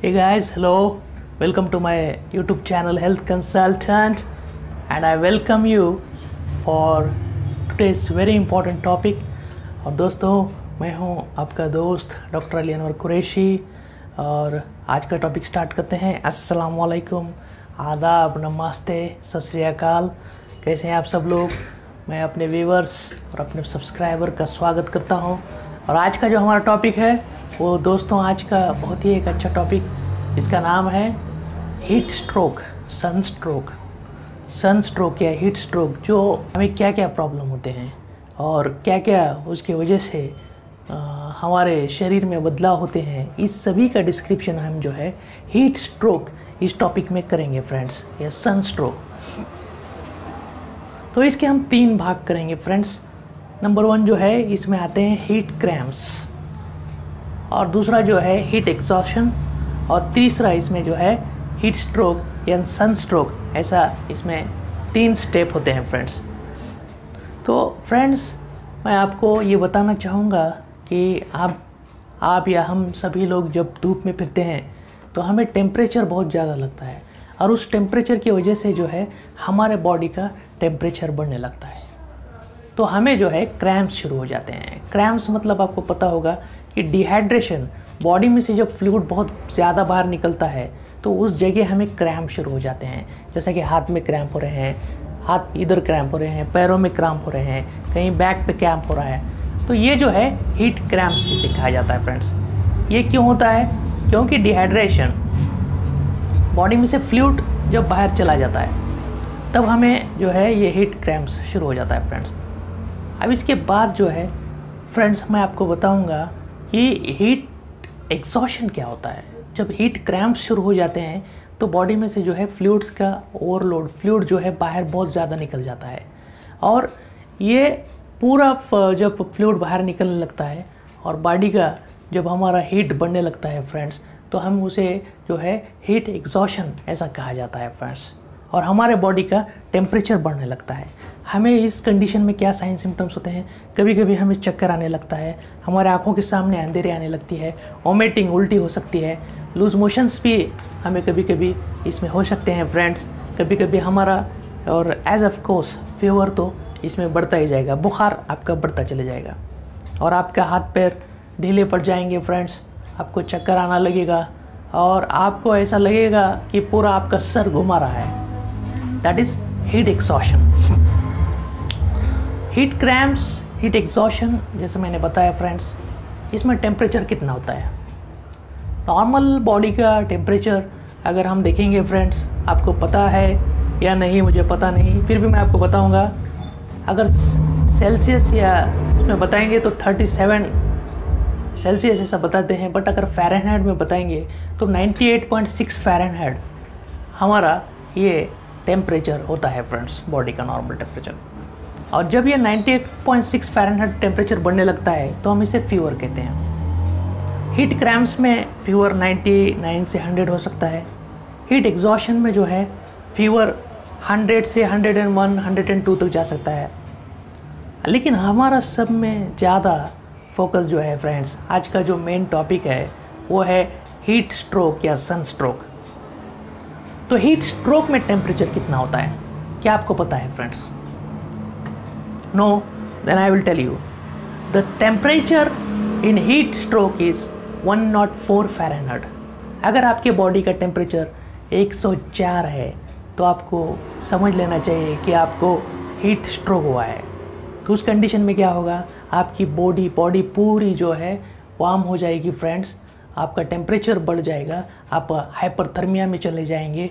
Hey guys, hello. Welcome to my YouTube channel Health Consultant, and I welcome you for today's very important topic. और दोस्तों, मैं हूं आपका दोस्त doctor Ali Anwar Qureshi और आज का टॉपिक स्टार्ट करते हैं। अस्सलाम वालेकुम, आदाब, नमस्ते, सत श्री अकाल। कैसे हैं आप सब लोग? मैं अपने व्यूवर्स और अपने सब्सक्राइबर का स्वागत करता हूं। और आज का जो हमारा टॉपिक है वो दोस्तों आज का बहुत ही एक अच्छा टॉपिक, इसका नाम है हीट स्ट्रोक, सन स्ट्रोक या हीट स्ट्रोक। जो हमें क्या क्या प्रॉब्लम होते हैं और क्या क्या उसकी वजह से हमारे शरीर में बदलाव होते हैं, इस सभी का डिस्क्रिप्शन हम जो है हीट स्ट्रोक इस टॉपिक में करेंगे फ्रेंड्स, या सन स्ट्रोक। तो इसके हम 3 भाग करेंगे फ्रेंड्स। नंबर 1 जो है, इसमें आते हैं हीट क्रैम्प्स, और दूसरा जो है हीट एक्सॉशन, और तीसरा इसमें जो है हीट स्ट्रोक या सन स्ट्रोक। ऐसा इसमें 3 स्टेप होते हैं फ्रेंड्स। तो फ्रेंड्स, मैं आपको ये बताना चाहूँगा कि आप या हम सभी लोग जब धूप में फिरते हैं तो हमें टेम्परेचर बहुत ज़्यादा लगता है, और उस टेम्परेचर की वजह से जो है हमारे बॉडी का टेम्परेचर बढ़ने लगता है। तो हमें जो है क्रैम्प्स शुरू हो जाते हैं। क्रैम्प्स मतलब आपको पता होगा कि डिहाइड्रेशन, बॉडी में से जब फ्लूइड बहुत ज़्यादा बाहर निकलता है तो उस जगह हमें क्रैम्प शुरू हो जाते हैं। जैसा कि हाथ में क्रैम्प हो रहे हैं, हाथ इधर क्रैम्प हो रहे हैं, पैरों में क्रैम्प हो रहे हैं, कहीं बैक पे क्रैम्प हो रहा है। तो ये जो है हीट क्रैम्प्स जिसे कहा जाता है फ्रेंड्स। ये क्यों होता है? क्योंकि डिहाइड्रेशन, बॉडी में से फ्लूइड जब बाहर चला जाता है तब हमें जो है ये हीट क्रैम्प्स शुरू हो जाता है फ्रेंड्स। अब इसके बाद जो है फ्रेंड्स, मैं आपको बताऊंगा कि हीट एग्जॉशन क्या होता है। जब हीट क्रैम्प्स शुरू हो जाते हैं तो बॉडी में से जो है फ्लूइड्स का ओवरलोड, फ्लूइड जो है बाहर बहुत ज़्यादा निकल जाता है, और ये पूरा जब फ्लूइड बाहर निकलने लगता है और बॉडी का जब हमारा हीट बढ़ने लगता है फ्रेंड्स, तो हम उसे जो है हीट एग्जॉशन ऐसा कहा जाता है फ्रेंड्स। और हमारे बॉडी का टेम्परेचर बढ़ने लगता है। हमें इस कंडीशन में क्या साइन सिम्टम्स होते हैं? कभी कभी हमें चक्कर आने लगता है, हमारे आंखों के सामने अंधेरे आने लगती है, वोमिटिंग, उल्टी हो सकती है, लूज मोशंस भी हमें कभी कभी इसमें हो सकते हैं फ्रेंड्स। कभी कभी हमारा, और एज ऑफ कोर्स फीवर तो इसमें बढ़ता ही जाएगा, बुखार आपका बढ़ता चले जाएगा, और आपका हाथ पैर ढीले पड़ जाएंगे फ्रेंड्स। आपको चक्कर आना लगेगा और आपको ऐसा लगेगा कि पूरा आपका सर घुमा रहा है। That is heat exhaustion. Heat cramps, heat exhaustion, जैसे मैंने बताया फ्रेंड्स, इसमें टेम्परेचर कितना होता है? नॉर्मल बॉडी का टेम्परेचर अगर हम देखेंगे फ्रेंड्स, आपको पता है या नहीं मुझे पता नहीं, फिर भी मैं आपको बताऊंगा। अगर सेल्सियस या में बताएंगे तो 37 सेल्सियस ऐसा बताते हैं, बट अगर फ़ारेनहाइट में बताएंगे तो 98.6 फ़ारेनहाइट हमारा ये टेम्परेचर होता है फ्रेंड्स, बॉडी का नॉर्मल टेम्परेचर। और जब ये 98.6 फ़ारेनहाइट टेम्परेचर बढ़ने लगता है तो हम इसे फीवर कहते हैं। हीट क्रैम्प्स में फीवर 99 से 100 हो सकता है। हीट एग्जॉशन में जो है फीवर 100 से 101, 102 तक जा सकता है। लेकिन हमारा सब में ज़्यादा फोकस जो है फ्रेंड्स, आज का जो मेन टॉपिक है वो है हीट स्ट्रोक या सन स्ट्रोक। तो हीट स्ट्रोक में टेम्परेचर कितना होता है, क्या आपको पता है friends? No? Then I will tell you. The temperature in heat stroke is 104 Fahrenheit. अगर आपके बॉडी का टेम्परेचर 104 है तो आपको समझ लेना चाहिए कि आपको हीट स्ट्रोक हुआ है। तो उस कंडीशन में क्या होगा? आपकी बॉडी पूरी जो है वार्म हो जाएगी फ्रेंड्स, आपका टेम्परेचर बढ़ जाएगा, आप हाइपरथर्मिया में चले जाएंगे,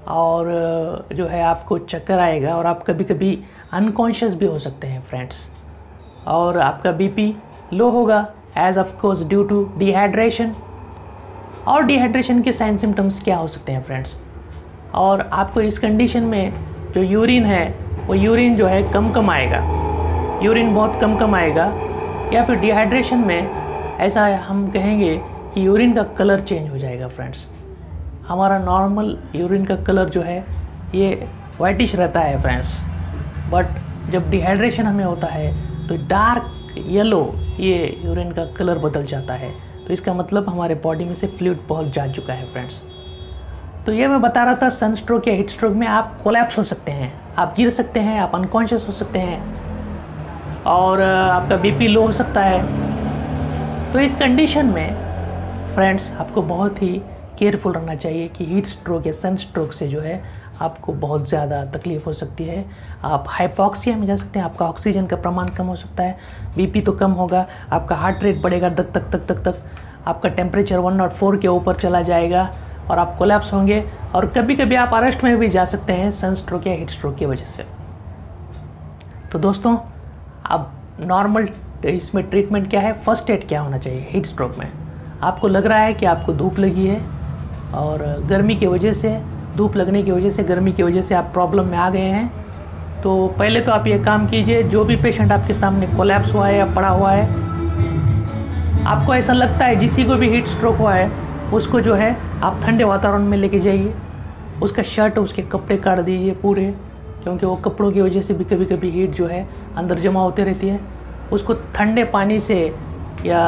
और जो है आपको चक्कर आएगा, और आप कभी कभी अनकॉन्शियस भी हो सकते हैं फ्रेंड्स, और आपका बीपी लो होगा as of course due to dehydration. और डिहाइड्रेशन के साइन सिम्टम्स क्या हो सकते हैं फ्रेंड्स? और आपको इस कंडीशन में जो यूरिन है वो यूरिन जो है कम आएगा, यूरिन बहुत कम आएगा, या फिर डिहाइड्रेशन में ऐसा हम कहेंगे कि यूरिन का कलर चेंज हो जाएगा फ्रेंड्स। हमारा नॉर्मल यूरिन का कलर जो है ये वाइटिश रहता है फ्रेंड्स, बट जब डिहाइड्रेशन हमें होता है तो डार्क येलो ये यूरिन का कलर बदल जाता है। तो इसका मतलब हमारे बॉडी में से फ्लूइड बहुत जा चुका है फ्रेंड्स। तो ये मैं बता रहा था, सन स्ट्रोक या हीट स्ट्रोक में आप कोलैप्स हो सकते हैं, आप गिर सकते हैं, आप अनकॉन्शियस हो सकते हैं और आपका बीपी लो हो सकता है। तो इस कंडीशन में फ्रेंड्स आपको बहुत ही केयरफुल रहना चाहिए कि हीट स्ट्रोक या सन स्ट्रोक से जो है आपको बहुत ज़्यादा तकलीफ़ हो सकती है। आप हाइपॉक्सिया में जा सकते हैं, आपका ऑक्सीजन का प्रमाण कम हो सकता है, बीपी तो कम होगा, आपका हार्ट रेट बढ़ेगा तक तक तक तक तक आपका टेम्परेचर 104 के ऊपर चला जाएगा और आप कोलैप्स होंगे और कभी कभी आप अरेस्ट में भी जा सकते हैं सन स्ट्रोक या हीट स्ट्रोक की वजह से। तो दोस्तों, अब नॉर्मल इसमें ट्रीटमेंट क्या है, फर्स्ट एड क्या होना चाहिए हीट स्ट्रोक में। आपको लग रहा है कि आपको धूप लगी है और गर्मी की वजह से, धूप लगने की वजह से, गर्मी की वजह से आप प्रॉब्लम में आ गए हैं, तो पहले तो आप ये काम कीजिए, जो भी पेशेंट आपके सामने कोलैप्स हुआ है या पड़ा हुआ है, आपको ऐसा लगता है जिसी को भी हीट स्ट्रोक हुआ है उसको जो है आप ठंडे वातावरण में लेके जाइए, उसका शर्ट, उसके कपड़े काट दीजिए पूरे, क्योंकि वो कपड़ों की वजह से भी कभी कभी हीट जो है अंदर जमा होती रहती है। उसको ठंडे पानी से या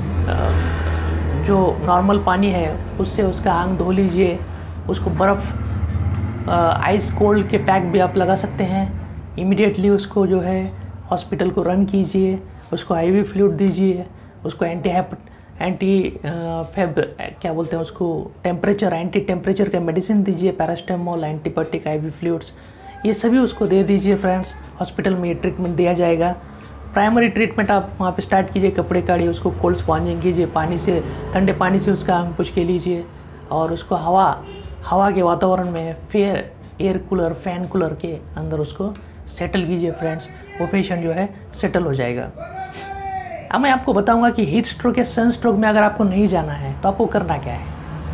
जो नॉर्मल पानी है उससे उसका आंग धो लीजिए, उसको बर्फ़ आइस कोल्ड के पैक भी आप लगा सकते हैं। इमीडिएटली उसको जो है हॉस्पिटल को रन कीजिए, उसको आईवी फ्लूइड दीजिए, उसको क्या बोलते हैं उसको, एंटी टेम्परेचर का मेडिसिन दीजिए, पैरास्टामोल, एंटीबायोटिक, आईवी फ्लूइड्स, ये सभी उसको दे दीजिए फ्रेंड्स। हॉस्पिटल में ये ट्रीटमेंट दिया जाएगा। प्राइमरी ट्रीटमेंट आप वहाँ पे स्टार्ट कीजिए, कपड़े काढ़िए, उसको कोल्ड स्पॉन्जिंग कीजिए, पानी से, ठंडे पानी से उसका आंग पोंछ के लीजिए और उसको हवा के वातावरण में फिर एयर कूलर, फैन कूलर के अंदर उसको सेटल कीजिए फ्रेंड्स। वो पेशेंट जो है सेटल हो जाएगा। अब मैं आपको बताऊंगा कि हीट स्ट्रोक या सन स्ट्रोक में अगर आपको नहीं जाना है तो आपको करना क्या है।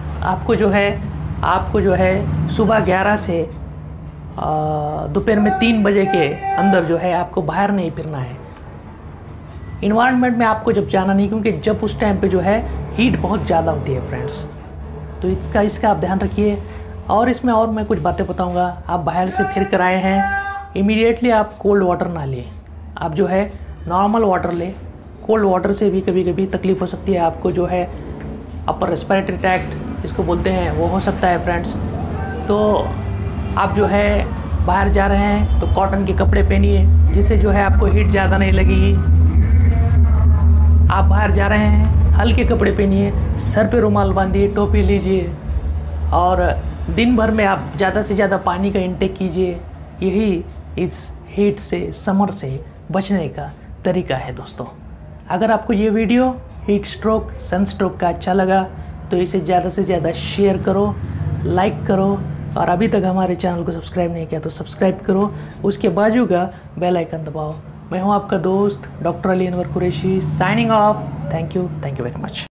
आपको जो है सुबह 11 से दोपहर में 3 बजे के अंदर जो है आपको बाहर नहीं फिरना है। इन्वायरमेंट में आपको जब जाना नहीं, क्योंकि जब उस टाइम पे जो है हीट बहुत ज़्यादा होती है फ्रेंड्स, तो इसका आप ध्यान रखिए। और इसमें और मैं कुछ बातें बताऊंगा। आप बाहर से फिर कर आए हैं, इमीडिएटली आप कोल्ड वाटर ना लें, आप जो है नॉर्मल वाटर लें। कोल्ड वाटर से भी कभी कभी तकलीफ़ हो सकती है आपको, जो है अपर रेस्पिरेटरी ट्रैक्ट जिसको बोलते हैं वो हो सकता है फ्रेंड्स। तो आप जो है बाहर जा रहे हैं तो कॉटन के कपड़े पहनिए जिससे जो है आपको हीट ज़्यादा नहीं लगेगी। आप बाहर जा रहे हैं हल्के कपड़े पहनिए, सर पे रुमाल बांधिए, टोपी लीजिए और दिन भर में आप ज़्यादा से ज़्यादा पानी का इंटेक कीजिए। यही इस हीट से, समर से बचने का तरीका है दोस्तों। अगर आपको ये video heat stroke, sun stroke का अच्छा लगा तो इसे ज़्यादा से ज़्यादा शेयर करो, लाइक करो और अभी तक हमारे चैनल को सब्सक्राइब नहीं किया तो सब्सक्राइब करो, उसके बाजू का बेल आइकन दबाओ। मैं हूँ आपका दोस्त doctor Ali Anwar Qureshi, signing off. Thank you very much.